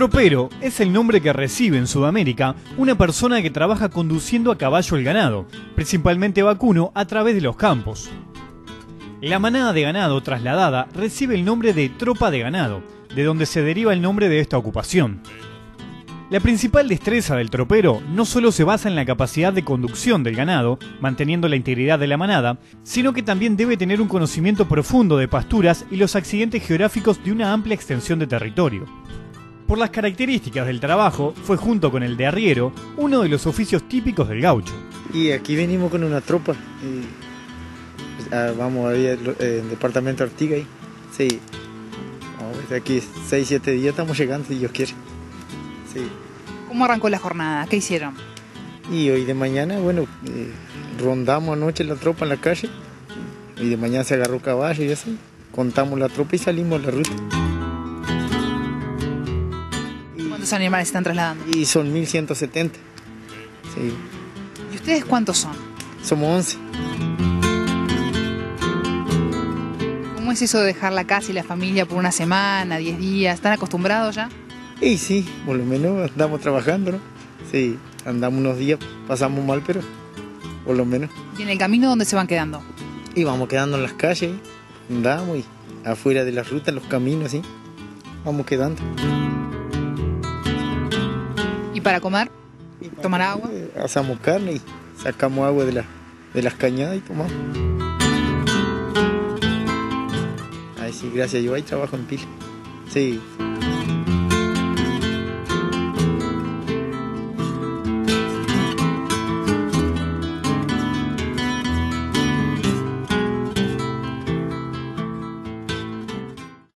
Tropero es el nombre que recibe en Sudamérica una persona que trabaja conduciendo a caballo el ganado, principalmente vacuno, a través de los campos. La manada de ganado trasladada recibe el nombre de tropa de ganado, de donde se deriva el nombre de esta ocupación. La principal destreza del tropero no solo se basa en la capacidad de conducción del ganado, manteniendo la integridad de la manada, sino que también debe tener un conocimiento profundo de pasturas y los accidentes geográficos de una amplia extensión de territorio. Por las características del trabajo, fue junto con el de arriero uno de los oficios típicos del gaucho. Y aquí venimos con una tropa, vamos a ir en departamento Artigas, sí, vamos, aquí 6-7 días estamos llegando si Dios quiere. Sí. ¿Cómo arrancó la jornada? ¿Qué hicieron? Y hoy de mañana, bueno, rondamos anoche la tropa en la calle, y de mañana se agarró caballo y así, contamos la tropa y salimos a la ruta. ¿Cuántos animales se están trasladando? Y son 1170. Sí. ¿Y ustedes cuántos son? Somos 11. ¿Cómo es eso de dejar la casa y la familia por una semana, 10 días? ¿Están acostumbrados ya? Y sí, por lo menos andamos trabajando, ¿no? Sí, andamos unos días, pasamos mal, pero por lo menos. ¿Y en el camino dónde se van quedando? Y vamos quedando en las calles, andamos y afuera de la ruta, en los caminos, ¿sí? Vamos quedando. ¿Y para comer? ¿Tomar agua? Asamos carne y sacamos agua de las cañadas y tomamos. Ay, sí, gracias, yo ahí trabajo en pila. Sí.